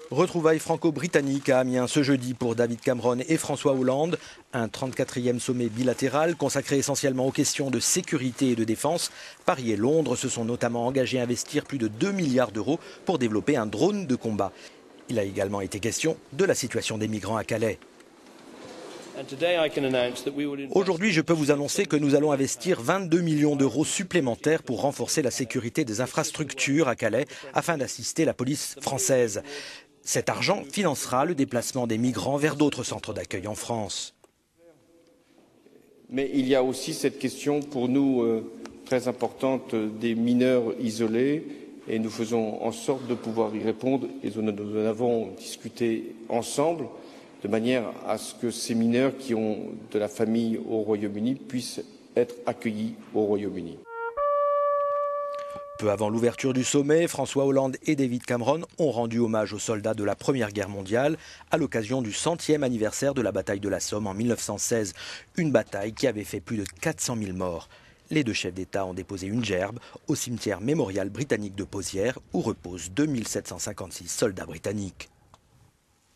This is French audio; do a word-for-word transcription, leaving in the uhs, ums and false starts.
Retrouvailles franco-britanniques à Amiens ce jeudi pour David Cameron et François Hollande. Un trente-quatrième sommet bilatéral consacré essentiellement aux questions de sécurité et de défense. Paris et Londres se sont notamment engagés à investir plus de deux milliards d'euros pour développer un drone de combat. Il a également été question de la situation des migrants à Calais. Aujourd'hui, je peux vous annoncer que nous allons investir vingt-deux millions d'euros supplémentaires pour renforcer la sécurité des infrastructures à Calais afin d'assister la police française. Cet argent financera le déplacement des migrants vers d'autres centres d'accueil en France. Mais il y a aussi cette question pour nous euh, très importante des mineurs isolés et nous faisons en sorte de pouvoir y répondre et nous en avons discuté ensemble de manière à ce que ces mineurs qui ont de la famille au Royaume-Uni puissent être accueillis au Royaume-Uni. Peu avant l'ouverture du sommet, François Hollande et David Cameron ont rendu hommage aux soldats de la Première Guerre mondiale à l'occasion du centième anniversaire de la bataille de la Somme en mille neuf cent seize. Une bataille qui avait fait plus de quatre cent mille morts. Les deux chefs d'État ont déposé une gerbe au cimetière mémorial britannique de Pozières où reposent deux mille sept cent cinquante-six soldats britanniques.